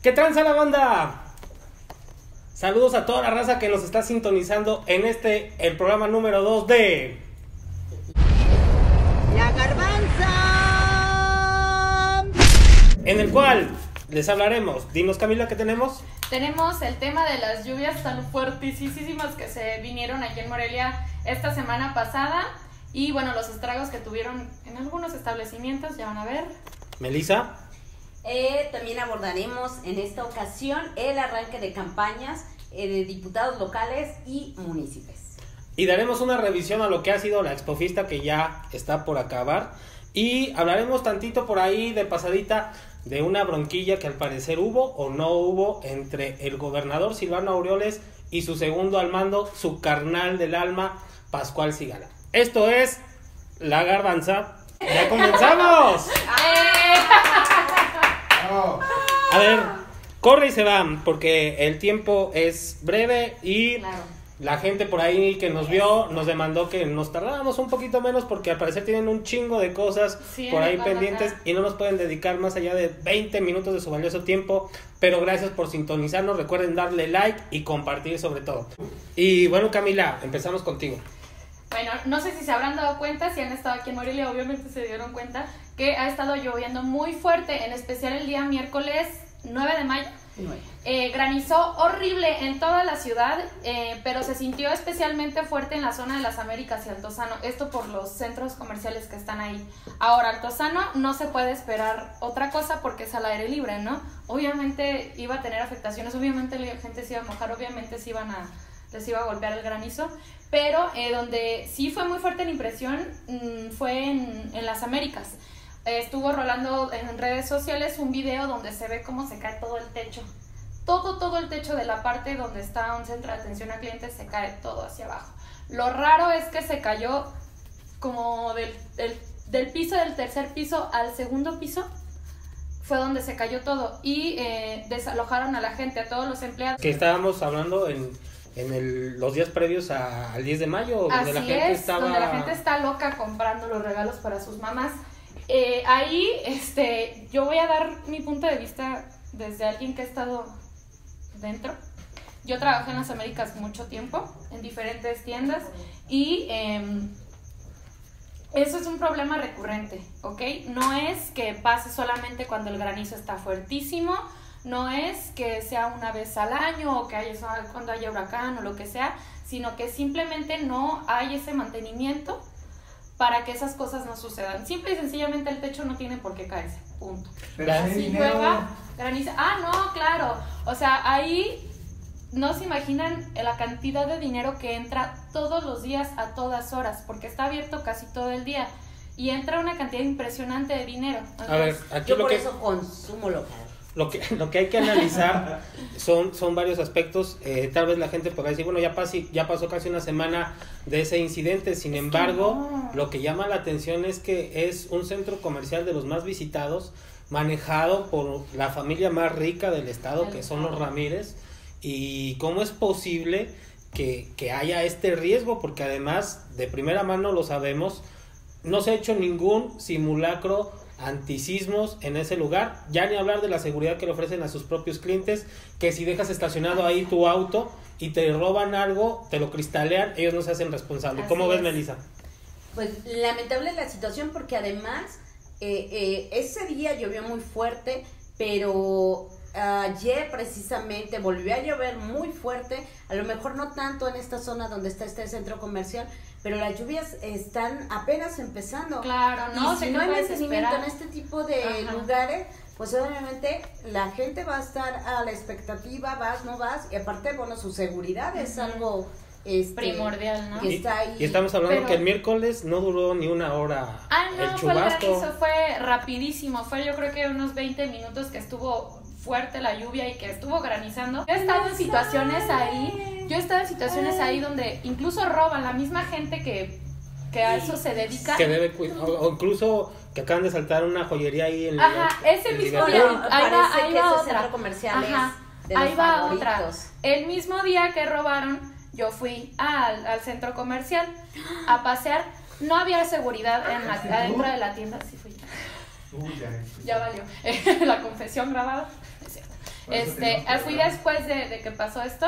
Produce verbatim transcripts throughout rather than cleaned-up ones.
¿Qué tranza la banda? Saludos a toda la raza que nos está sintonizando en este, el programa número dos de... La Garbanza. En el cual les hablaremos. Dinos, Camila, ¿qué tenemos? Tenemos el tema de las lluvias tan fuertísimas que se vinieron aquí en Morelia esta semana pasada. Y bueno, los estragos que tuvieron en algunos establecimientos, ya van a ver. Melissa. Eh, también abordaremos en esta ocasión el arranque de campañas eh, de diputados locales y municipios. Y daremos una revisión a lo que ha sido la Expofista, que ya está por acabar. Y hablaremos tantito por ahí de pasadita de una bronquilla que al parecer hubo o no hubo entre el gobernador Silvano Aureoles y su segundo al mando, su carnal del alma, Pascual Sigala. Esto es La Garbanza. ¡Ya comenzamos! A ver, corre y se van, porque el tiempo es breve y Claro. la gente por ahí que nos vio nos demandó que nos tardáramos un poquito menos, porque al parecer tienen un chingo de cosas Sí, por ahí van acá. pendientes y no nos pueden dedicar más allá de veinte minutos de su valioso tiempo. Pero gracias por sintonizarnos, recuerden darle like y compartir sobre todo. Y bueno, Camila, empezamos contigo. Bueno, no sé si se habrán dado cuenta, si han estado aquí en Morelia, obviamente se dieron cuenta que ha estado lloviendo muy fuerte, en especial el día miércoles nueve de mayo. Eh, granizó horrible en toda la ciudad, eh, pero se sintió especialmente fuerte en la zona de las Américas y Altozano, esto por los centros comerciales que están ahí. Ahora, Altozano no se puede esperar otra cosa porque es al aire libre, ¿no? Obviamente iba a tener afectaciones, obviamente la gente se iba a mojar, obviamente se iban a, les iba a golpear el granizo, pero eh, donde sí fue muy fuerte la impresión mmm, fue en, en las Américas. Eh, estuvo rolando en redes sociales un video donde se ve cómo se cae todo el techo. Todo, todo el techo de la parte donde está un centro de atención a clientes se cae todo hacia abajo. Lo raro es que se cayó como del, del, del piso del tercer piso al segundo piso. Fue donde se cayó todo y eh, desalojaron a la gente, a todos los empleados. Que estábamos hablando en, en el, los días previos a, al diez de mayo, donde Así la gente es, estaba... donde la gente está loca comprando los regalos para sus mamás. Eh, ahí, este, yo voy a dar mi punto de vista desde alguien que ha estado dentro. Yo trabajé en las Américas mucho tiempo, en diferentes tiendas, y eh, eso es un problema recurrente, ¿ok? No es que pase solamente cuando el granizo está fuertísimo, no es que sea una vez al año o que haya, cuando haya huracán o lo que sea, sino que simplemente no hay ese mantenimiento para que esas cosas no sucedan. Simple y sencillamente el techo no tiene por qué caerse, punto. Pero Si llueva, graniza, ah, no, claro, o sea, ahí no se imaginan la cantidad de dinero que entra todos los días a todas horas, porque está abierto casi todo el día, y entra una cantidad impresionante de dinero. Entonces, A ver, aquí Yo lo por que... eso consumo local. Lo que, lo que hay que analizar son, son varios aspectos. Eh, tal vez la gente podrá decir, bueno, ya, pasé, ya pasó casi una semana de ese incidente. Sin embargo, no. lo que llama la atención es que es un centro comercial de los más visitados, manejado por la familia más rica del estado, que son los Ramírez. Y cómo es posible que, que haya este riesgo, porque además, de primera mano lo sabemos, no se ha hecho ningún simulacro antisismos en ese lugar, ya ni hablar de la seguridad que le ofrecen a sus propios clientes, que si dejas estacionado ahí tu auto y te roban algo, te lo cristalean, ellos no se hacen responsables. ¿Cómo ves, Melissa? Pues lamentable la situación porque además eh, eh, ese día llovió muy fuerte, pero ayer precisamente volvió a llover muy fuerte, a lo mejor no tanto en esta zona donde está este centro comercial, pero las lluvias están apenas empezando. Claro, no, y si se no hay puede mantenimiento en desesperar. este tipo de Ajá. lugares, pues obviamente la gente va a estar a la expectativa, vas, no vas, y aparte, bueno, su seguridad es Ujú. algo este, primordial, ¿no? que Y, está ahí. y estamos hablando Pero- que el miércoles no duró ni una hora Ah, el no, fue el chubasco. granizo, fue rapidísimo, fue yo creo que unos veinte minutos que estuvo fuerte la lluvia y que estuvo granizando. Yo he estado en situaciones ahí, yo he estado en situaciones ahí donde incluso roban, la misma gente que, que a eso se dedica. Que debe cu- o, o incluso que acaban de saltar una joyería ahí en Ajá, ese en mismo Liverpool. día, ahí va, Parece ahí que va ese otra. centro comercial Ajá, es de los ahí va favoritos. otra. El mismo día que robaron, yo fui al, al centro comercial a pasear. No había seguridad en la, adentro de la tienda. Sí fui. Uy, ya, Ya valió. La confesión grabada. Es cierto. Este, fui después de, de que pasó esto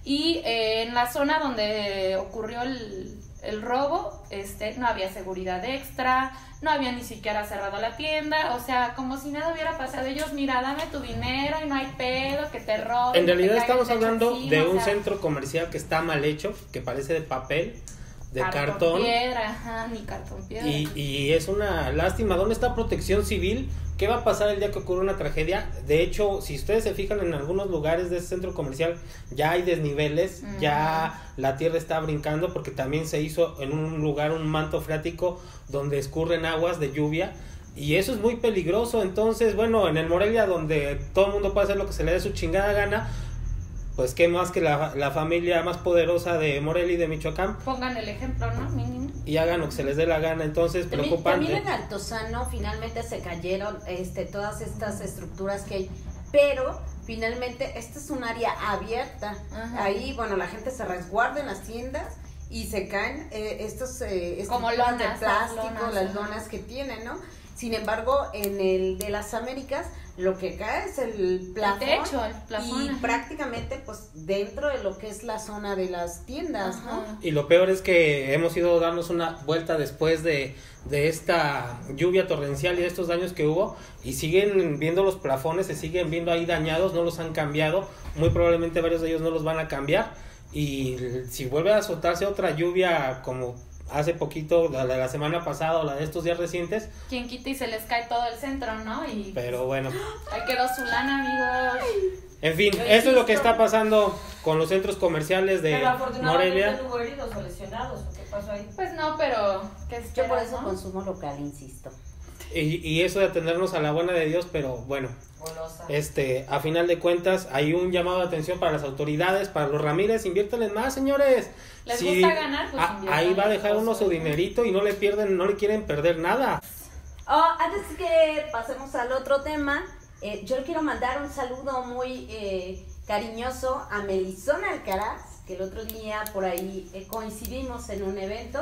y eh, en la zona donde ocurrió el, el robo, este, no había seguridad extra, no había ni siquiera cerrado la tienda, o sea, como si nada hubiera pasado. Ellos, mira, dame tu dinero y no hay pedo, que te roben. En realidad estamos hablando encima, de un o sea, centro comercial que está mal hecho, que parece de papel, de cartón. Cartón piedra, ajá, ni cartón piedra. Y, y es una lástima. ¿Dónde está Protección Civil? ¿Qué va a pasar el día que ocurra una tragedia? De hecho, si ustedes se fijan en algunos lugares de ese centro comercial, ya hay desniveles, uh-huh. ya la tierra está brincando, porque también se hizo en un lugar un manto freático donde escurren aguas de lluvia, y eso es muy peligroso. Entonces, bueno, en el Morelia, donde todo el mundo puede hacer lo que se le dé su chingada gana, pues qué más que la, la familia más poderosa de Morelia y de Michoacán. Pongan el ejemplo, ¿no? Mínimo. Y hagan lo que se les dé la gana. Entonces, también, preocupante. También en Altozano finalmente se cayeron este, todas estas estructuras que hay, pero finalmente esta es un área abierta. Ajá. Ahí, bueno, la gente se resguarda en las tiendas y se caen eh, estos eh, como lonas de plástico, las lonas, las lonas que tienen, ¿no? Sin embargo, en el de las Américas, lo que cae es el plafón, el techo, el plafón, y ajá. prácticamente pues dentro de lo que es la zona de las tiendas, ajá. ¿no? Y lo peor es que hemos ido a darnos una vuelta después de, de esta lluvia torrencial y de estos daños que hubo, y siguen viendo los plafones, se siguen viendo ahí dañados, no los han cambiado, muy probablemente varios de ellos no los van a cambiar, y si vuelve a soltarse otra lluvia como hace poquito, la de la semana pasada o la de estos días recientes, quien quita y se les cae todo el centro, ¿no? Y pero bueno, ahí quedó su lana, amigos. En fin, esto es lo que está pasando con los centros comerciales de pero afortunadamente Morelia. ¿No hubo heridos o lesionados o qué pasó ahí? Pues no, pero ¿qué yo por eso ¿no? consumo local, insisto. Y, y eso de atendernos a la buena de Dios, pero bueno, Golosa. este, a final de cuentas hay un llamado de atención para las autoridades, para los Ramírez, inviértanles más, señores. Les Si gusta ganar, pues a, ahí va a dejar uno su dinerito y no le pierden, no le quieren perder nada. Oh, antes que pasemos al otro tema, eh, yo le quiero mandar un saludo muy eh, cariñoso a Melisona Alcaraz, que el otro día por ahí eh, coincidimos en un evento.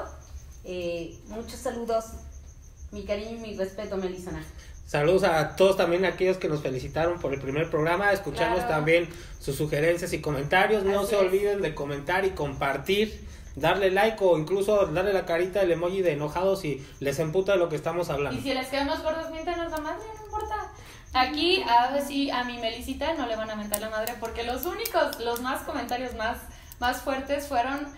Eh, muchos saludos, mi cariño y mi respeto, Melisona. Saludos a todos también aquellos que nos felicitaron por el primer programa, escuchamos Claro. también sus sugerencias y comentarios, no Así se es. olviden de comentar y compartir, darle like o incluso darle la carita del emoji de enojados si les emputa de lo que estamos hablando. Y si les quedamos gordos, miéntanos la madre, no importa. Aquí, a ver si a mi Melisita no le van a mentar la madre, porque los únicos, los más comentarios más, más fuertes fueron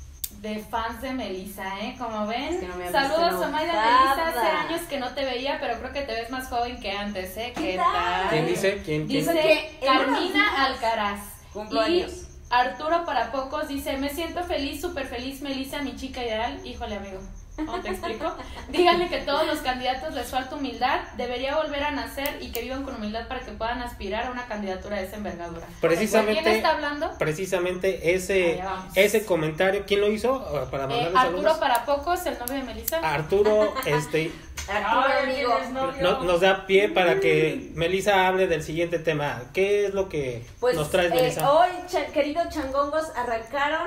de fans de Melisa, ¿eh? Como ven, Es que no me han saludos visto a Mayra enojada. Melisa, hace años que no te veía, pero creo que te ves más joven que antes, ¿eh? ¿Qué tal? ¿Quién dice? ¿Quién? quién? Dice que en unos Carmina días Alcaraz. cumplo Y años. Arturo para pocos dice, me siento feliz, súper feliz, Melisa, mi chica ideal. Híjole, amigo, ¿cómo te explico? Díganle que todos los candidatos les falta humildad, debería volver a nacer y que vivan con humildad para que puedan aspirar a una candidatura de esa envergadura. Precisamente, ¿Quién está hablando? Precisamente ese, Allá vamos. ese comentario, ¿quién lo hizo? Uh, Para Eh, mandarle Arturo saludos. para pocos, el novio de Melisa. Arturo, este, Arturo, Ay, amigo. ¿tienes novio? no- nos da pie para que Melisa hable del siguiente tema. ¿Qué es lo que Pues nos traes, eh, Melisa? hoy, cha- queridos changongos, arrancaron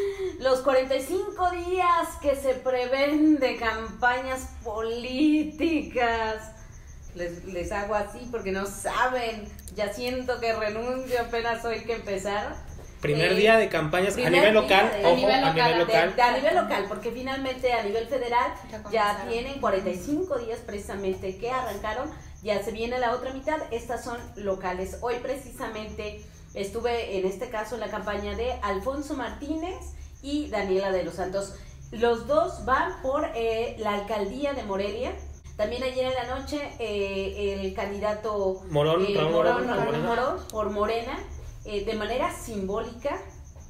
los cuarenta y cinco días que se prevén de campañas políticas. Les, les hago así porque no saben. Ya siento que renuncio apenas hoy que empezaron. Primer eh, día de campañas a primer nivel día local, de- ojo, a nivel a local, nivel de- local. De- a nivel local, porque finalmente a nivel federal Ya ya comenzaron. tienen cuarenta y cinco días precisamente que arrancaron, ya se viene la otra mitad, estas son locales. Hoy precisamente estuve en este caso en la campaña de Alfonso Martínez y Daniela de los Santos. Los dos van por eh, la alcaldía de Morelia. También ayer en la noche eh, el candidato Morón, eh, Raúl Morón, Morón, por Raúl Morena. Morón, por Morena, eh, de manera simbólica.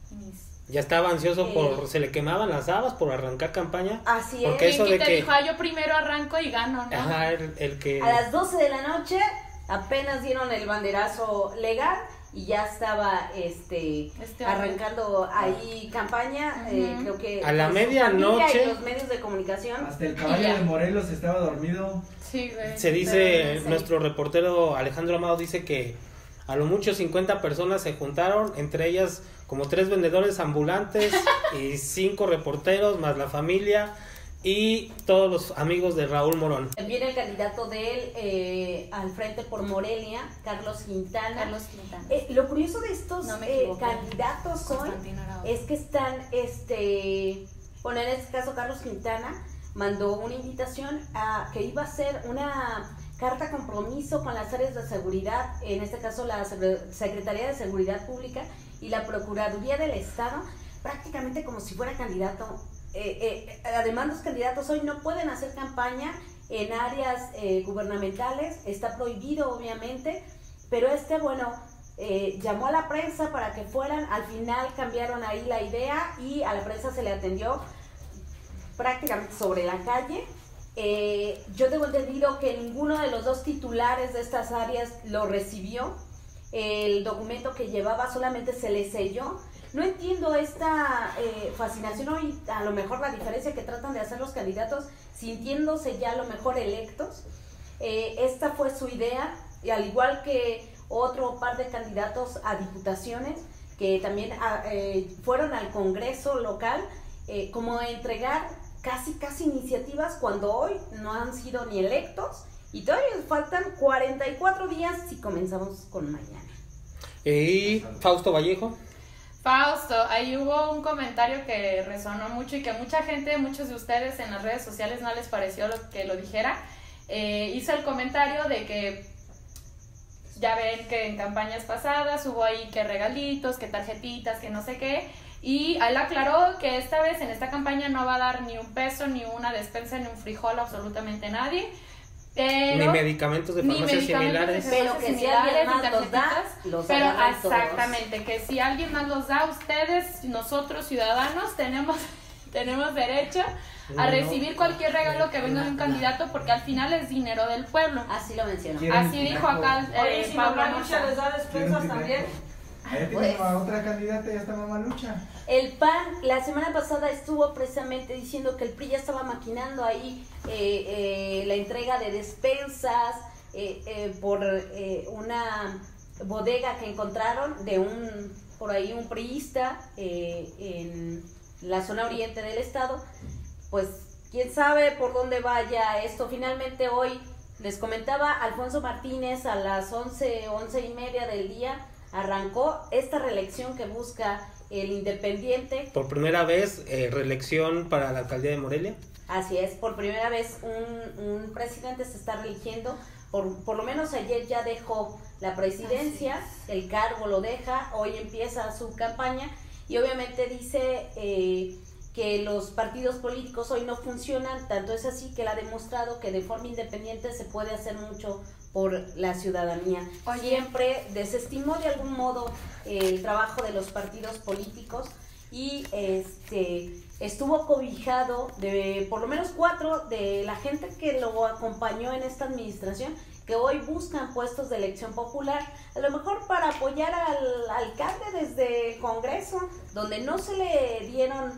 Ya estaba ansioso Eh. por, se le quemaban las habas por arrancar campaña. Así es. Porque eso de te que- dijo, ah, yo primero arranco y gano, ¿no? Ajá, el, el que... A las doce de la noche apenas dieron el banderazo legal y ya estaba este, Este arrancando ahí campaña. Ujú. eh, creo que A la con su medianoche- familia y los medios de comunicación. Hasta el caballo Ya. de Morelos estaba dormido. Sí, güey. Se dice, Pero no sé. nuestro reportero Alejandro Amado dice que a lo mucho cincuenta personas se juntaron, entre ellas como tres vendedores ambulantes y cinco reporteros más la familia, y todos los amigos de Raúl Morón. Viene el candidato de él eh, al frente por Morelia, Carlos Quintana. Carlos Quintana. Eh, lo curioso de estos No me eh, equivoqué. candidatos hoy es que están, este, bueno, en este caso Carlos Quintana mandó una invitación a que iba a hacer una carta compromiso con las áreas de seguridad, en este caso la Secretaría de Seguridad Pública y la Procuraduría del Estado, prácticamente como si fuera candidato. Eh, eh, además los candidatos hoy no pueden hacer campaña en áreas eh, gubernamentales, está prohibido obviamente, pero este, bueno, eh, llamó a la prensa para que fueran, al final cambiaron ahí la idea y a la prensa se le atendió prácticamente sobre la calle. Eh, yo tengo entendido que ninguno de los dos titulares de estas áreas lo recibió, el documento que llevaba solamente se le selló. No entiendo esta eh, fascinación hoy, a lo mejor la diferencia que tratan de hacer los candidatos sintiéndose ya a lo mejor electos. Eh, esta fue su idea, y al igual que otro par de candidatos a diputaciones que también a, eh, fueron al Congreso local, eh, como a entregar casi casi iniciativas cuando hoy no han sido ni electos y todavía faltan cuarenta y cuatro días si comenzamos con mañana. Y Fausto Vallejo. Fausto, ahí hubo un comentario que resonó mucho y que mucha gente, muchos de ustedes en las redes sociales no les pareció lo que lo dijera. Eh, hizo el comentario de que ya ven que en campañas pasadas hubo ahí que regalitos, que tarjetitas, que no sé qué, y él aclaró que esta vez en esta campaña no va a dar ni un peso, ni una despensa, ni un frijol a absolutamente nadie. Pero, ni medicamentos de farmacias similares. De pero farmacias que si alguien similares, más los da, los pero agarran todos. exactamente, que si alguien más los da, ustedes, nosotros ciudadanos, tenemos, tenemos derecho a No, recibir cualquier regalo que venga de un candidato, porque al final es dinero del pueblo. Así lo mencionó. ¿Quieren Así dijo tinaco? acá eh, Oye, si Pablo Mamá Lucha Moza. les da despensas también. Ahí Pues. tenemos a otra candidata, ya está Mamá Lucha. El P A N la semana pasada estuvo precisamente diciendo que el P R I ya estaba maquinando ahí eh, eh, la entrega de despensas eh, eh, por eh, una bodega que encontraron de un, por ahí un priista eh, en la zona oriente del estado. Pues quién sabe por dónde vaya esto. Finalmente hoy les comentaba Alfonso Martínez a las once, once y media del día arrancó esta reelección que busca el independiente. Por primera vez, eh, reelección para la alcaldía de Morelia. Así es, por primera vez un, un presidente se está reeligiendo. Por, por lo menos ayer ya dejó la presidencia, el cargo lo deja, hoy empieza su campaña y obviamente dice eh, que los partidos políticos hoy no funcionan, tanto es así que él ha demostrado que de forma independiente se puede hacer mucho por la ciudadanía. Oye. Siempre desestimó de algún modo el trabajo de los partidos políticos y este estuvo cobijado de por lo menos cuatro de la gente que lo acompañó en esta administración, que hoy buscan puestos de elección popular, a lo mejor para apoyar al alcalde desde el Congreso, donde no se le dieron,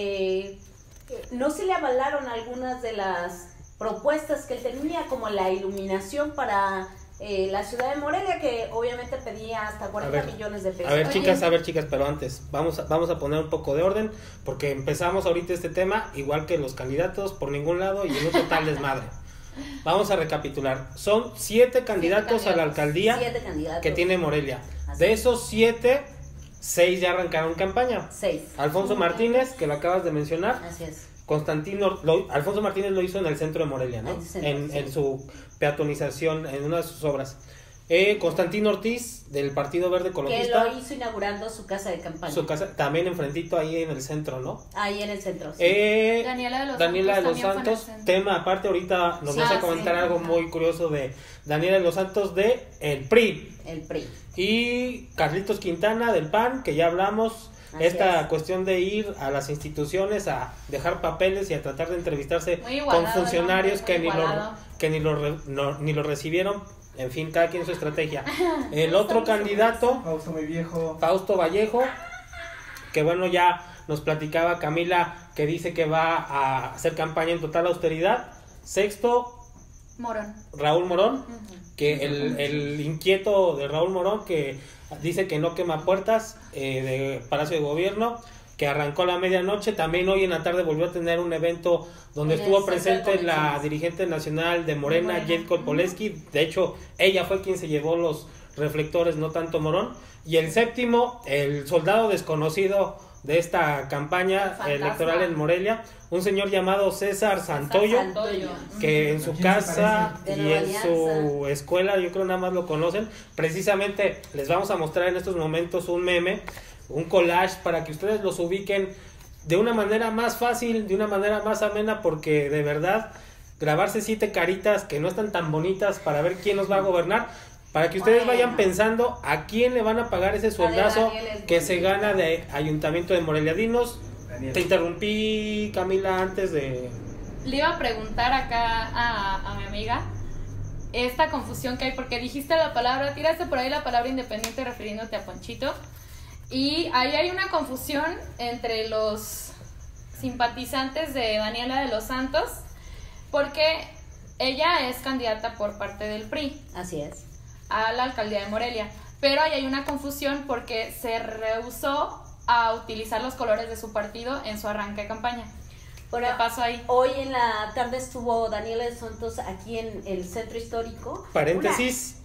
eh, no se le avalaron algunas de las propuestas que él tenía, como la iluminación para eh, la ciudad de Morelia, que obviamente pedía hasta cuarenta millones de pesos. A ver, Oye. chicas, a ver, chicas, pero antes, vamos a, vamos a poner un poco de orden, porque empezamos ahorita este tema, igual que los candidatos, por ningún lado, y en un total desmadre. Vamos a recapitular. Son siete candidatos, candidatos. a la alcaldía Siete candidatos. que tiene Morelia. Así De es. esos siete, seis ya arrancaron campaña. Seis. Alfonso Martínez, que lo acabas de mencionar. Así es. Constantino, lo- Alfonso Martínez lo hizo en el centro de Morelia, ¿no? En el centro, En, sí. en su peatonización, en una de sus obras. Eh, Constantino Ortiz, del Partido Verde Que Ecologista, lo hizo inaugurando su casa de campaña. su casa, también enfrentito ahí en el centro, ¿no? Ahí en el centro. Sí. Eh, Daniela de los Daniela de Santos los también fue en el Santos, centro. tema aparte, ahorita nos Sí, vas a ah, comentar sí. algo muy curioso de Daniela de los Santos de el P R I. El P R I. Y Carlitos Quintana del P A N, que ya hablamos, Así esta es. cuestión de ir a las instituciones a dejar papeles y a tratar de entrevistarse Muy igualado, con funcionarios ¿no? que, Muy ni lo, igualado. que ni lo, re- no- ni lo recibieron. En fin, cada quien su estrategia. El otro candidato, Fausto muy viejo. Fausto Vallejo, que bueno, ya nos platicaba Camila, que dice que va a hacer campaña en total austeridad. Sexto, Morón. Raúl Morón, Ujú. que el, el inquieto de Raúl Morón, que dice que no quema puertas eh, de Palacio de Gobierno. que arrancó a la medianoche. También hoy en la tarde volvió a tener un evento donde En el estuvo Centro de presente la Convenciones. dirigente nacional de Morena, Morena. Yetko Poleski. De hecho, ella fue quien se llevó los reflectores, no tanto Morón. Y el séptimo, el soldado desconocido de esta campaña Fantasma. electoral en Morelia, un señor llamado César Santoyo, Santoyo. que en su ¿A quién se casa parece? y De en Nueva su escuela, yo creo nada más lo conocen. Precisamente les vamos a mostrar en estos momentos un meme, un collage, para que ustedes los ubiquen de una manera más fácil, de una manera más amena, porque de verdad grabarse siete caritas que no están tan bonitas para ver quién nos va a gobernar, para que ustedes Bueno. vayan pensando a quién le van a pagar ese sueldazo Daniel es que se bonita. gana de Ayuntamiento de Morelia. Dinos, Daniel. te interrumpí, Camila, antes de... Le iba a preguntar acá a, a mi amiga esta confusión que hay, porque dijiste la palabra, tiraste por ahí la palabra independiente refiriéndote a Ponchito, y ahí hay una confusión entre los simpatizantes de Daniela de los Santos, porque ella es candidata por parte del P R I Así es. a la alcaldía de Morelia, pero ahí hay una confusión porque se rehusó a utilizar los colores de su partido en su arranque de campaña. Bueno, ¿Qué pasó ahí? hoy en la tarde estuvo Daniela de Santos aquí en el centro histórico. Paréntesis,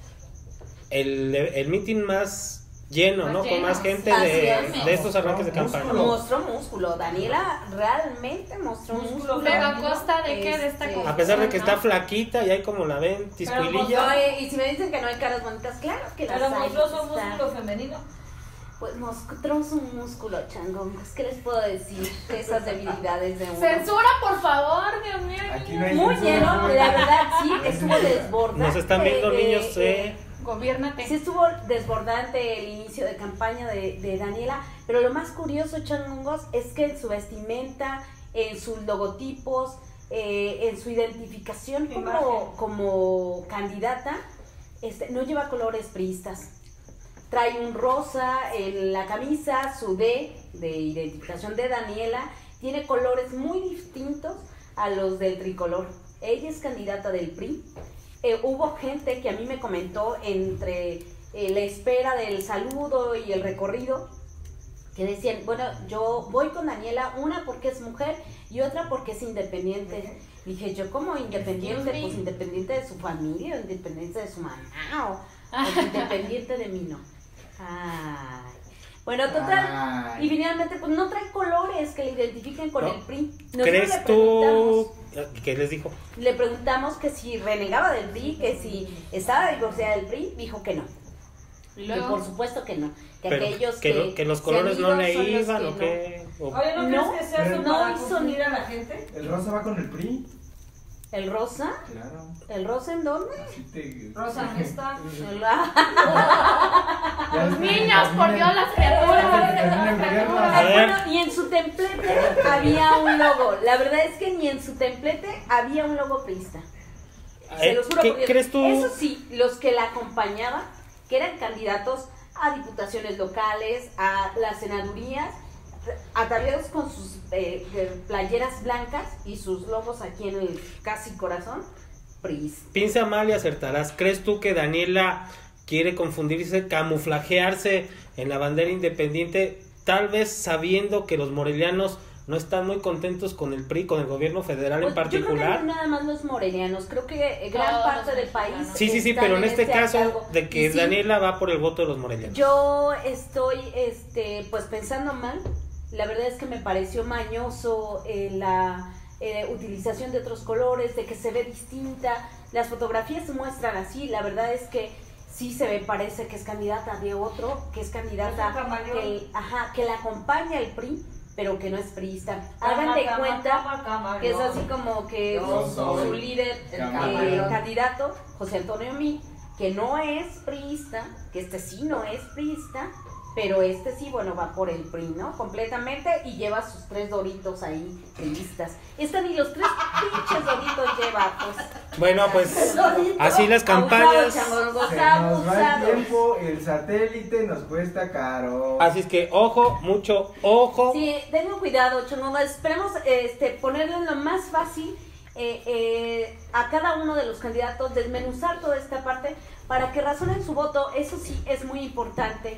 el, el meeting más lleno, Más ¿no? lleno, Con más gente así de, es. de estos arranques de Músculo. campaña. Una- Mostró músculo. Daniela realmente mostró Músculo, músculo. Pero a costa de qué, de esta Este, confusión, A pesar de que ¿no? está flaquita y hay como la ven, Pero tiscuililla. Oye, y si me dicen que no hay caras bonitas, claro que las Pero hay. mostró su está. músculo femenino. Pues mostró su músculo, changongos. ¿Qué les puedo decir de esas debilidades de uno? Censura, por favor, Dios mío. Aquí no hay Muy censura, lleno, ¿no? la verdad, sí, estuvo desbordante. Nos están viendo eh, niños, eh, eh. Gobiérnate. Sí estuvo desbordante el inicio de campaña de, de Daniela, pero lo más curioso, changongos, es que en su vestimenta, en sus logotipos, eh, en su identificación como, Imagen. como candidata, este, no lleva colores priistas. Trae un rosa en la camisa, su D de identificación de Daniela, tiene colores muy distintos a los del tricolor. Ella es candidata del P R I. Eh, hubo gente que a mí me comentó entre eh, la espera del saludo y el recorrido, que decían, bueno, yo voy con Daniela, una porque es mujer y otra porque es independiente. Dije, yo como independiente, pues independiente de su familia, o independiente de su mamá, o, o independiente de mí, no. Ay. Bueno, total, Ay. y finalmente pues no trae colores que le identifiquen con No. el P R I. Nosotros le ¿Crees preguntamos- tú? ¿Qué les dijo? Le preguntamos que si renegaba del P R I, que si estaba divorciada del P R I, dijo que no. Y Que luego, por supuesto que no. Que Pero aquellos que, que, lo- que los se colores han no ido le son los iban que o no. qué. O- Oye, ¿no, No, crees que sea eso no para hizo confundir ni- a la gente? ¿El rosa va con el P R I? ¿El rosa? Claro. ¿El rosa en dónde? Así te... Rosa, ¿dónde está? El- Ya Los ves que niños, por termina- Dios, las criaturas. ya termina el gobierno. A Ah, ver. bueno, y en su templete había un logo. La verdad es que ni en su templete había un logo priista. Se Eh, los juro ¿Qué por Dios. crees tú? Eso sí, los que la acompañaban, que eran candidatos a diputaciones locales, a las senadurías, ataviados con sus eh, eh, playeras blancas y sus logos aquí en el casi corazón, priista. Piensa mal y acertarás. ¿Crees tú que Daniela quiere confundirse, camuflajearse en la bandera independiente, tal vez sabiendo que los morelianos no están muy contentos con el P R I, con el gobierno federal en Pues, yo creo que particular? no nada más los morelianos, creo que eh, gran Todos parte los del país. mexicanos. Sí, sí, sí, están pero en este caso hartazgo. de que Y sí, Daniela va por el voto de los morelianos. Yo estoy, este, pues pensando mal. La verdad es que me pareció mañoso eh, la eh, utilización de otros colores, de que se ve distinta. Las fotografías se muestran así. La verdad es que sí se ve, parece que es candidata de otro, que es candidata Es un camaleón. que, ajá, que la acompaña el P R I, pero que no es priista. Hagan de Cama, cuenta cama, cama, que es no. así como que Yo su, soy su líder, el eh, camaleón. candidato, José Antonio Mí, que no es priista, que este sí no es priista, pero este sí, bueno, va por el P R I, ¿no? Completamente, y lleva sus tres doritos ahí priistas. Esta ni los tres pinches doritos lleva, pues. Bueno, pues Doritos. así las campañas. Abusado, changos, Se nos va el abusado. tiempo, el satélite nos cuesta caro. Así es que ojo, mucho ojo. Sí, tengan cuidado, changos. Esperemos este, ponerle lo más fácil eh, eh, a cada uno de los candidatos, desmenuzar toda esta parte para que razonen su voto. Eso sí es muy importante.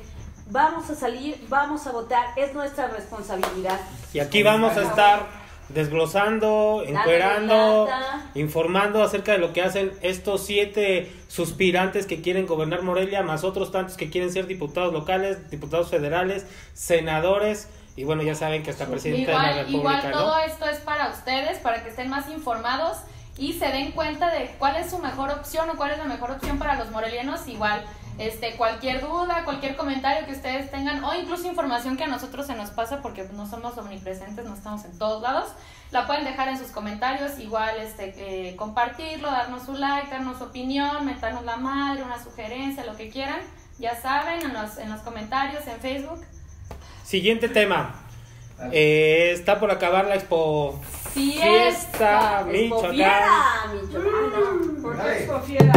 vamos a salir, vamos a votar, es nuestra responsabilidad. Y aquí vamos a estar desglosando, encuerando, lata. informando acerca de lo que hacen estos siete suspirantes que quieren gobernar Morelia, más otros tantos que quieren ser diputados locales, diputados federales, senadores, y bueno, ya saben que hasta presidente igual, de la República, igual todo ¿no? esto es para ustedes, para que estén más informados y se den cuenta de cuál es su mejor opción o cuál es la mejor opción para los morelianos. Igual, este, cualquier duda, cualquier comentario que ustedes tengan o incluso información que a nosotros se nos pasa porque no somos omnipresentes, no estamos en todos lados, la pueden dejar en sus comentarios. Igual, este, eh, compartirlo, darnos su like, darnos su opinión, mentarnos la madre, una sugerencia, lo que quieran, ya saben, en los, en los comentarios, en Facebook. Siguiente tema. Eh, está por acabar la Expo Fiesta, Expo Michoacán. Fiera, Michoacán. ¿Por Ay. qué Expo Fiera?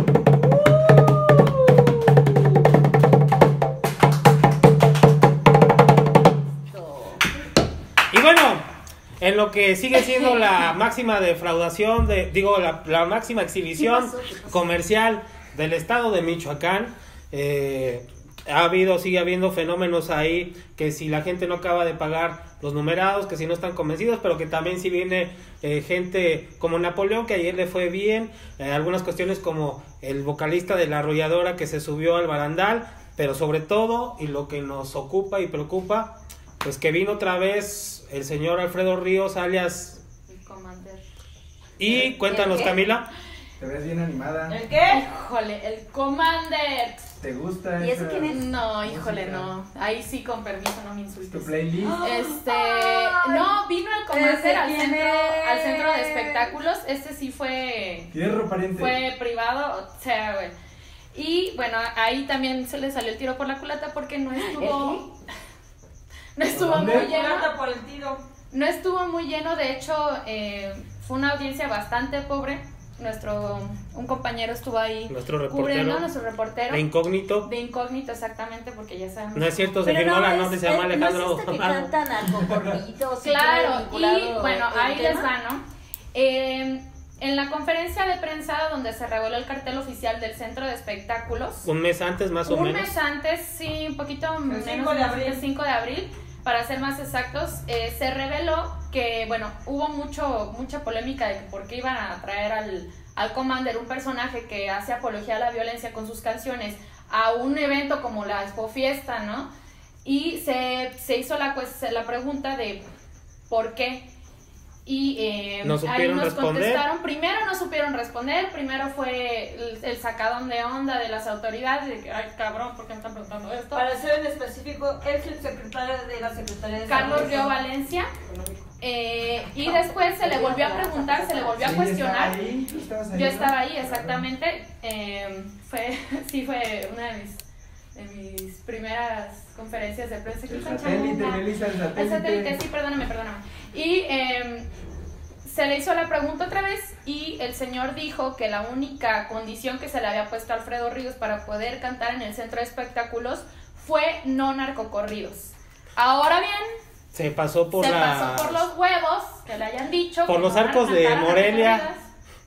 Y bueno, en lo que sigue siendo la máxima defraudación, de, digo, la, la máxima exhibición ¿Qué pasó? ¿Qué pasó? comercial del estado de Michoacán, eh, ha habido, sigue habiendo fenómenos ahí, que si la gente no acaba de pagar los numerados, que si no están convencidos, pero que también si viene eh, gente como Napoleón, que ayer le fue bien, eh, algunas cuestiones como el vocalista de La Arrolladora que se subió al barandal, pero sobre todo, y lo que nos ocupa y preocupa, pues que vino otra vez el señor Alfredo Ríos, alias... El Commander. Y cuéntanos, ¿El qué? Camila. Te ves bien animada. ¿El qué? Híjole, el Commander. ¿Te gusta ¿Y ese esa quién es? No, híjole, música? no. Ahí sí, con permiso, no me ¿Es tu insultes. playlist? Este, Ay, no, vino el ese Commander al quién centro, es. al centro de espectáculos. Este sí fue, Fierro pariente. fue privado, o sea, güey. Y bueno, ahí también se le salió el tiro por la culata porque no estuvo, no estuvo ¿Dónde? muy lleno. Plata por el tiro. No estuvo muy lleno, de hecho, eh, fue una audiencia bastante pobre. Nuestro, un compañero estuvo ahí Nuestro cubriendo, reportero nuestro reportero. de incógnito. De incógnito, exactamente, porque ya sabemos. No es cierto, se Pero firmó la es- nota y se llama es- Alejandro ¿no es este que Amaro. canta narcocorridos y Claro, todo vinculado y bueno, el ahí les tema? va, ¿no? Eh, en la conferencia de prensa donde se reveló el cartel oficial del centro de espectáculos, Un mes antes, más o un menos. mes antes, sí, un poquito menos, cinco de más abril. el cinco de abril, para ser más exactos, eh, se reveló que, bueno, hubo mucho mucha polémica de que por qué iban a traer al, al Commander, un personaje que hace apología a la violencia con sus canciones, a un evento como la Expo Fiesta, ¿no? Y se, se hizo la, pues, la pregunta de por qué. Y eh, ¿No ahí supieron nos responder? contestaron, primero no supieron responder, primero fue el, el sacadón de onda de las autoridades, de que, ay cabrón, ¿por qué me están preguntando esto? Para ser en específico, es el secretario de la Secretaría de Carlos Salud. Río Valencia, eh, y después se le volvió a preguntar, se le volvió a Sí, cuestionar. estaba ahí, ¿tú estabas ahí, Yo no? estaba ahí, exactamente. Eh, fue, sí, fue una de mis, de mis primeras conferencias de prensa. El Qué satélite, chambona. Melissa, el El satélite. satélite, sí, perdóname, perdóname. Y eh, se le hizo la pregunta otra vez y el señor dijo que la única condición que se le había puesto a Alfredo Ríos para poder cantar en el centro de espectáculos fue no narcocorridos. Ahora bien, Se pasó por se la... pasó por los huevos, que le hayan dicho. Por que los no van a arcos de cantar a las Morelia. corridas.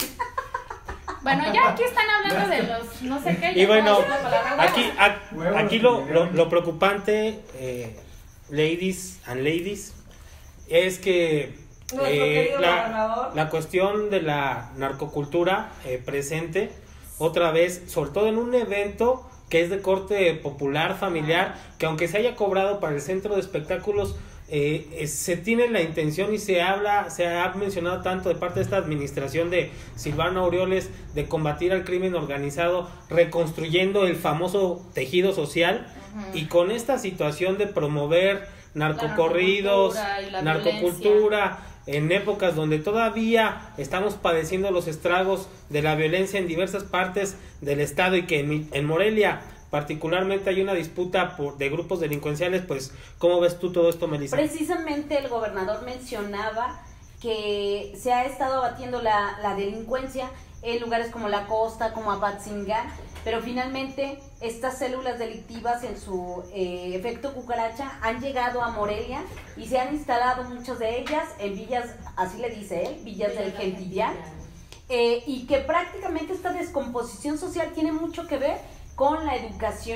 Bueno, ya aquí están hablando de los no sé qué. Y ya bueno, puedo decir la palabra huevos. aquí, a- Huevos aquí que lo, lo, llegaron. lo preocupante, eh, ladies and ladies, es que Nuestro eh, querido la, gobernador. la cuestión de la narcocultura eh, presente otra vez, sobre todo en un evento que es de corte popular, familiar, que aunque se haya cobrado para el centro de espectáculos, eh, eh, se tiene la intención y se habla, se ha mencionado tanto de parte de esta administración de Silvano Aureoles de combatir al crimen organizado, reconstruyendo el famoso tejido social, Ujú. y con esta situación de promover narcocorridos, narcocultura y la narcocultura, en épocas donde todavía estamos padeciendo los estragos de la violencia en diversas partes del estado, y que en, Mi- en Morelia particularmente hay una disputa por, de grupos delincuenciales, pues ¿cómo ves tú todo esto, Melissa? Precisamente el gobernador mencionaba que se ha estado abatiendo la, la delincuencia en lugares como La Costa, como Apatzingán, pero finalmente estas células delictivas en su eh, efecto cucaracha han llegado a Morelia y se han instalado muchas de ellas en villas, así le dice él, villas del Gentillar, eh, y que prácticamente esta descomposición social tiene mucho que ver con la educación,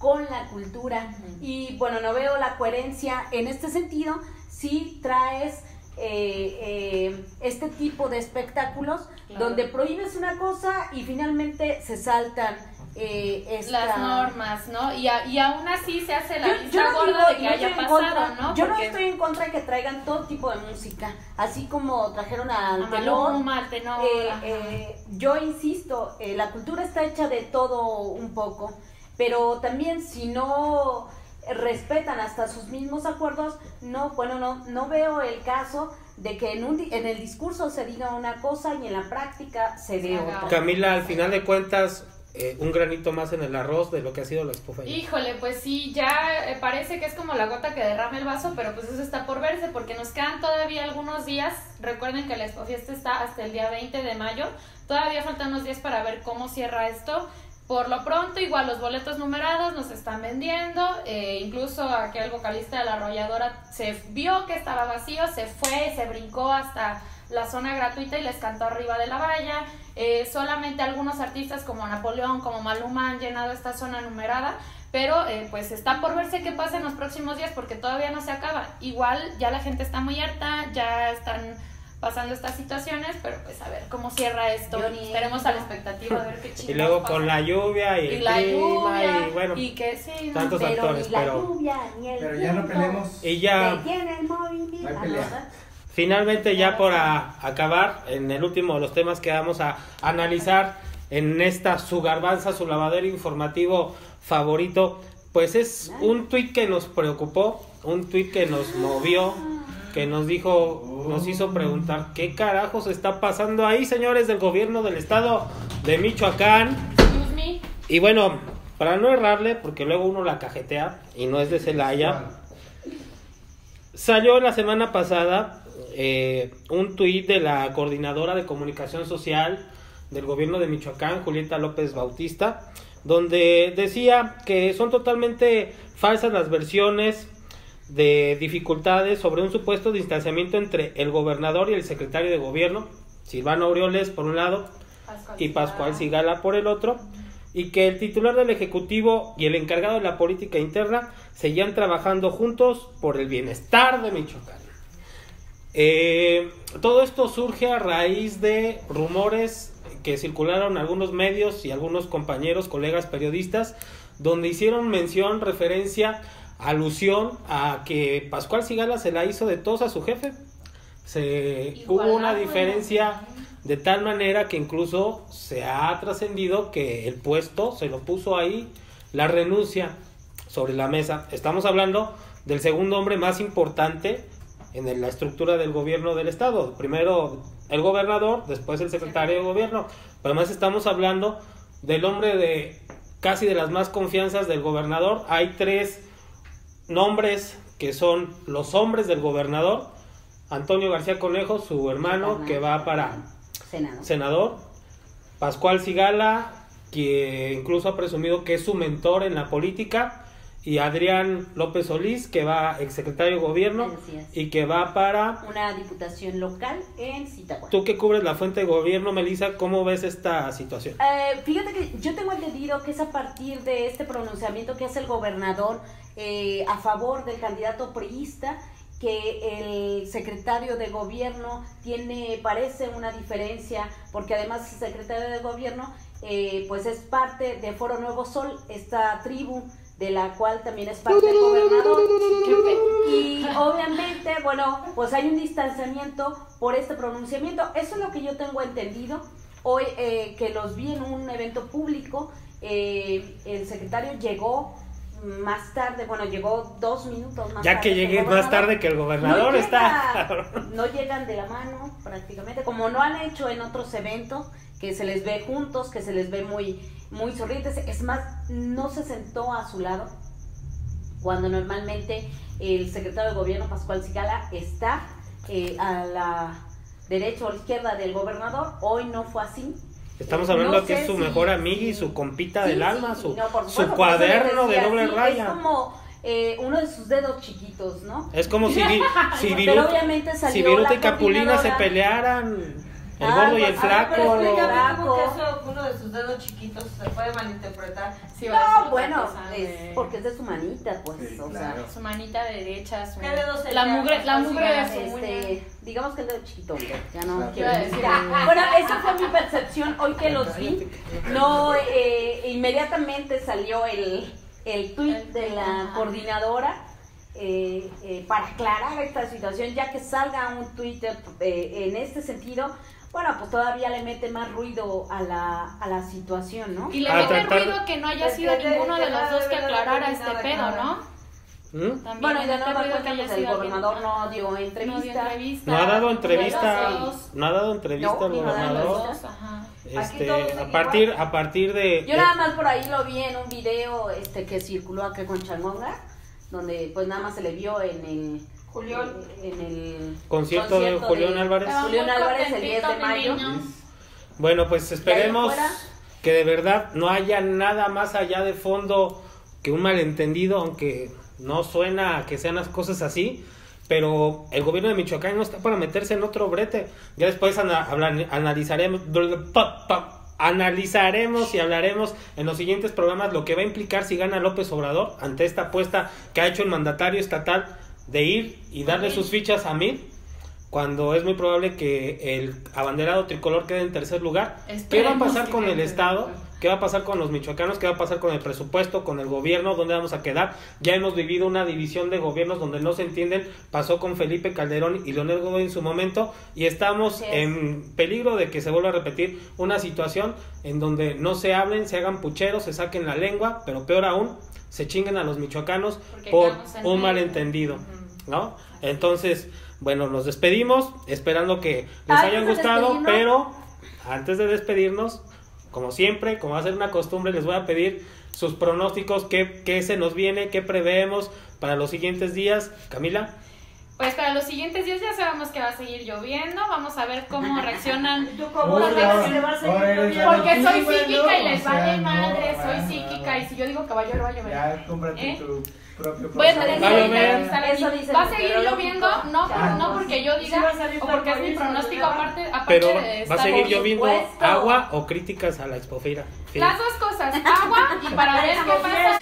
con la cultura. Uh-huh. Y bueno, no veo la coherencia en este sentido si traes eh, eh, este tipo de espectáculos, claro, donde prohíbes una cosa y finalmente se saltan eh, esta... las normas, ¿no? Y, a, y aún así se hace la yo, vista yo no gorda digo, de que haya pasado, contra, ¿no? Yo Porque... no estoy en contra de que traigan todo tipo de música, así como trajeron al a tenor, Maluma, al tenor. Eh, eh, yo insisto, eh, la cultura está hecha de todo un poco, pero también si no respetan hasta sus mismos acuerdos, no, bueno, no, no veo el caso de que en, un, en el discurso se diga una cosa y en la práctica se dé otra. Camila, al final de cuentas, eh, un granito más en el arroz de lo que ha sido la Expo Feria. Híjole, pues sí, ya eh, parece que es como la gota que derrama el vaso, pero pues eso está por verse, porque nos quedan todavía algunos días. Recuerden que la Expo Fiesta está hasta el día veinte de mayo, todavía faltan unos días para ver cómo cierra esto. Por lo pronto, igual los boletos numerados nos están vendiendo, eh, incluso aquí el vocalista de La Arrolladora se vio que estaba vacío, se fue, se brincó hasta la zona gratuita y les cantó arriba de la valla. Eh, solamente algunos artistas como Napoleón, como Maluma han llenado esta zona numerada, pero eh, pues está por verse qué pasa en los próximos días porque todavía no se acaba. Igual ya la gente está muy harta, ya están pasando estas situaciones, pero pues a ver cómo cierra esto. Estaremos a la expectativa a ver qué chingados y luego pasa. Con la lluvia y, y el la clima lluvia, y bueno, y que sí, ¿no? tantos pero actores, ni la pero lluvia, ni el pero ya no peleemos. Y ya detiene el movimiento. No hay pelea. Finalmente, ya para acabar, en el último de los temas que vamos a analizar en esta su garbanza, su lavadero informativo favorito, pues es un tuit que nos preocupó, un tuit que nos movió, que nos dijo, nos hizo preguntar qué carajos está pasando ahí, señores del gobierno del estado de Michoacán. Y bueno, para no errarle, porque luego uno la cajetea y no es de Celaya, salió la semana pasada eh, un tuit de la coordinadora de comunicación social del gobierno de Michoacán, Julieta López Bautista, donde decía que son totalmente falsas las versiones de dificultades sobre un supuesto distanciamiento entre el gobernador y el secretario de gobierno, Silvano Aureoles por un lado Pascual y Pascual Sigala por el otro, y que el titular del Ejecutivo y el encargado de la política interna seguían trabajando juntos por el bienestar de Michoacán. Eh, todo esto surge a raíz de rumores que circularon algunos medios y algunos compañeros, colegas periodistas, donde hicieron mención, referencia, alusión a que Pascual Sigala se la hizo de tos a su jefe. Se Igual, hubo una diferencia de tal manera que incluso se ha trascendido que el puesto se lo puso ahí, la renuncia sobre la mesa. Estamos hablando del segundo hombre más importante en la estructura del gobierno del estado. Primero el gobernador, después el secretario de gobierno. Pero además estamos hablando del hombre de casi de las más confianzas del gobernador. Hay tres nombres que son los hombres del gobernador: Antonio García Conejo, su hermano, que va para senador, senador. Pascual Sigala, que incluso ha presumido que es su mentor en la política, y Adrián López Solís, que va exsecretario de gobierno y que va para una diputación local en Zitácuaro. Tú que cubres la fuente de gobierno, Melissa, ¿cómo ves esta situación? Eh, fíjate que yo tengo entendido que es a partir de este pronunciamiento que hace el gobernador eh, a favor del candidato priista, que el secretario de gobierno tiene, parece una diferencia, porque además el secretario de gobierno eh, pues es parte de Foro Nuevo Sol, esta tribu de la cual también es parte del gobernador, y obviamente, bueno, pues hay un distanciamiento por este pronunciamiento. Eso es lo que yo tengo entendido hoy, eh, que los vi en un evento público. Eh, el secretario llegó más tarde, bueno, llegó dos minutos más ya tarde. Ya que llegué más tarde que el gobernador, no está... Llega, no llegan de la mano prácticamente, como no han hecho en otros eventos, que se les ve juntos, que se les ve muy, muy sonrientes. Es más, no se sentó a su lado, cuando normalmente el secretario de gobierno, Pascual Sigala, está eh, a la derecha o a la izquierda del gobernador. Hoy no fue así. Estamos hablando no que es su si, mejor amiga si, y su compita sí, del alma, sí, su, no, por su supuesto, cuaderno decía, de doble sí, raya. Es como eh, uno de sus dedos chiquitos, ¿no? Es como si, si Pero obviamente Viruta, salió si Viruta la y Capulina se coordinadora. pelearan. El gordo y el Algo- flaco. Pero explícame Flaco. cómo que eso, uno de sus dedos chiquitos se puede malinterpretar. Sí, va a ser No, otra bueno, cosa de- es porque es de su manita, pues, Sí, o claro. Su manita derecha, su... ¿Qué dedo sería? La mugre, la Pues, mugre de sea, su uña. este, digamos que el dedo chiquito, ya no Claro. quiero Iba a decir, decir. eh, Bueno, esa fue mi percepción hoy que los vi. No, eh, inmediatamente salió el, el tweet de la Ajá. coordinadora eh, eh, para aclarar esta situación, ya que salga un Twitter eh, en este sentido. Bueno, pues todavía le mete más ruido a la, a la situación, ¿no? Y le A mete tratar- ruido que no haya Es sido que de- ninguno de de los nada dos que debe de aclarara haber este nada, pedo, nada. ¿no? ¿Mm? También Bueno, y le de mete nueva ruido que cuenta, haya pues el sido gobernador alguien- no dio no dio entrevista. entrevista. No ha dado ninguno de entrevista, los dos. no ha dado entrevista No, al ni nada de los gobernador. dos. Ajá. Este, todos a igual. partir, a partir de. Yo nada más por ahí lo vi en un video este que circuló acá con Changonga, donde pues nada más se le vio en el Julián. en el Concierto de Julián Álvarez. Estaba Julián muy Álvarez el diez de contentito, mi mayo. niño. Bueno, pues esperemos fuera? que de verdad no haya nada más allá de fondo que un malentendido, aunque no suena a que sean las cosas así, pero el gobierno de Michoacán no está para meterse en otro brete. Ya después ana- hablan- analizaremos, pa- pa- analizaremos y hablaremos en los siguientes programas lo que va a implicar si gana López Obrador ante esta apuesta que ha hecho el mandatario estatal de ir y darle sus fichas a Mid, cuando es muy probable que el abanderado tricolor quede en tercer lugar. ¿Qué va a Esperemos pasar que con quede el en Estado? tercer lugar. ¿Qué va a pasar con los michoacanos? ¿Qué va a pasar con el presupuesto, con el gobierno? ¿Dónde vamos a quedar? Ya hemos vivido una división de gobiernos donde no se entienden. Pasó con Felipe Calderón y Leonel Godoy en su momento, y estamos Así es. en peligro de que se vuelva a repetir una situación en donde no se hablen, se hagan pucheros, se saquen la lengua, pero peor aún, se chinguen a los michoacanos Porque por quedamos en un medio. malentendido, Ujú. ¿no? Entonces, bueno, nos despedimos, esperando que les Antes hayan de gustado, despedirnos. pero antes de despedirnos, como siempre, como va a ser una costumbre, les voy a pedir sus pronósticos, qué, qué se nos viene, qué preveemos para los siguientes días. Camila. Pues para los siguientes días ya sabemos que va a seguir lloviendo. Vamos a ver cómo reaccionan. ¿Y tú cómo Uy, sabes ahora- que le va a seguir ahora eres lloviendo? la Porque soy antigua, psíquica ¿no? y les O sea, vale no, madre, soy bueno, psíquica. Y si yo digo que va a llover, va a llover. Ya cómprate ¿Eh? tu propio Voy a programa. tener Va a que llover. avisar Eso aquí. dice Va a el seguir meteorólogo. lloviendo, no, por- Ya. no porque yo Sí diga va a salir o porque es mi arcoíris, pronóstico, ¿verdad? aparte, aparte Pero de va a estar seguir por lloviendo supuesto. agua o críticas a la Expofeira. Fin. Las dos cosas, agua y para ver qué pasa.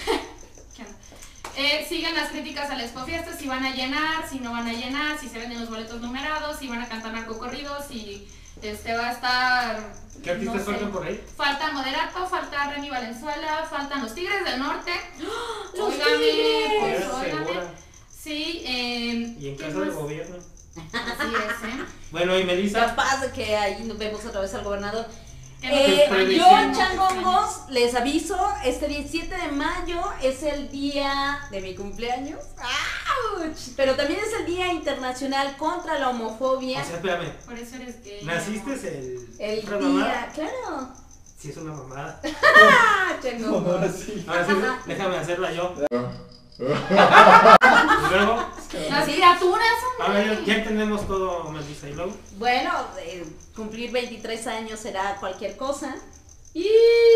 Eh, siguen las críticas a la Expo Fiesta, si van a llenar, si no van a llenar, si se venden los boletos numerados, si van a cantar narcocorridos, si este va a estar. ¿Qué artistas no sé. faltan por ahí? Falta Moderato, falta Remy Valenzuela, faltan los Tigres del Norte. ¡Los Óigame, Tigres! pues, ¿Eres óigame. segura? Sí, eh, Y en ¿qué casa del más? gobierno. Así es, ¿eh? Bueno, y Melissa. Capaz de que ahí nos vemos otra vez al gobernador. ¿Qué Eh, nos- yo, predicción? Changongos, les aviso, este diecisiete de mayo es el día de mi cumpleaños. ¡Auch! Pero también es el Día Internacional contra la Homofobia. O sea, espérame. Por eso eres gay. ¿Naciste el. El otra día, mamada? claro. Sí, es una mamada. ¡Ah, Changongos! Ahora sí. Ahora sí, déjame hacerla yo. Y luego. Las criaturas son Ahora ya, ya entendemos todo, Melissa. Y luego. Bueno, eh, cumplir veintitrés años será cualquier cosa. Y,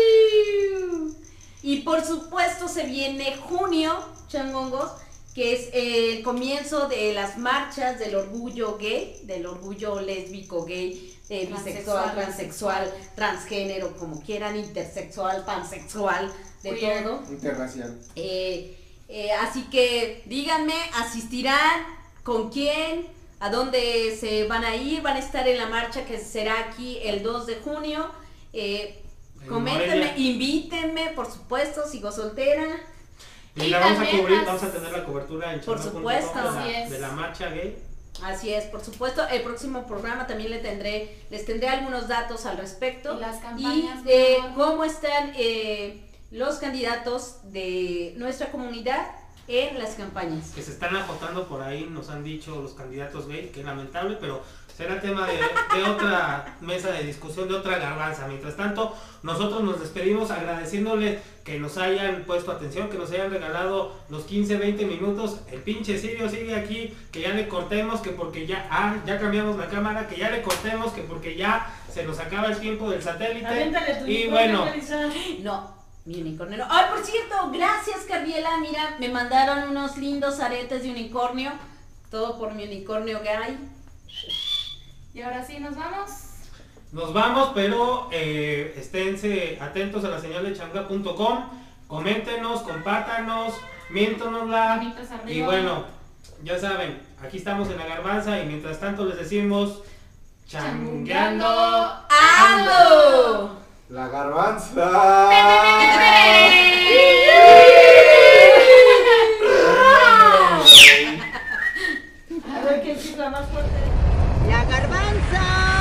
y por supuesto se viene junio, Changongos, que es el comienzo de las marchas del orgullo gay, del orgullo lésbico gay, eh, bisexual, Transexual, transexual, transgénero, como quieran, intersexual, pansexual, de Queer. todo. Interracial. Eh, eh, así que díganme, ¿asistirán? ¿Con quién? ¿A dónde se van a ir? Van a estar en la marcha que será aquí el dos de junio. Eh, En coméntenme, Morelia. invítenme, por supuesto, sigo soltera. Y, Y la vamos a también cubrir, las- vamos a tener la cobertura en Por channel punto com supuesto. de la, Así es. de la marcha gay. Así es, por supuesto. El próximo programa también le tendré, les tendré algunos datos al respecto. Y las Y campañas, de mi amor. cómo están eh, los candidatos de nuestra comunidad en las campañas. Que se están agotando por ahí, nos han dicho los candidatos gay, que es lamentable, pero será tema de, de otra mesa de discusión, de otra garbanza. Mientras tanto, nosotros nos despedimos agradeciéndole que nos hayan puesto atención, que nos hayan regalado los quince, veinte minutos. El pinche Sirio sigue aquí, que ya le cortemos, que porque ya, ah, ya cambiamos la cámara, que ya le cortemos, que porque ya se nos acaba el tiempo del satélite. Aviéntale tu Y unicornio, bueno, Melissa. No, mi unicornio no. Ay, por cierto, gracias Cardiela, mira, me mandaron unos lindos aretes de unicornio, todo por mi unicornio gay. Y ahora sí, nos vamos. Nos vamos, pero eh, esténse atentos a la señal de changa punto com. Coméntenos, compártanos, miéntonosla. Manitas arriba. Y bueno, ya saben, aquí estamos en la garbanza y mientras tanto les decimos changueando ¡Ando! La garbanza. A ver quién cifra más fuerte. La garbanza.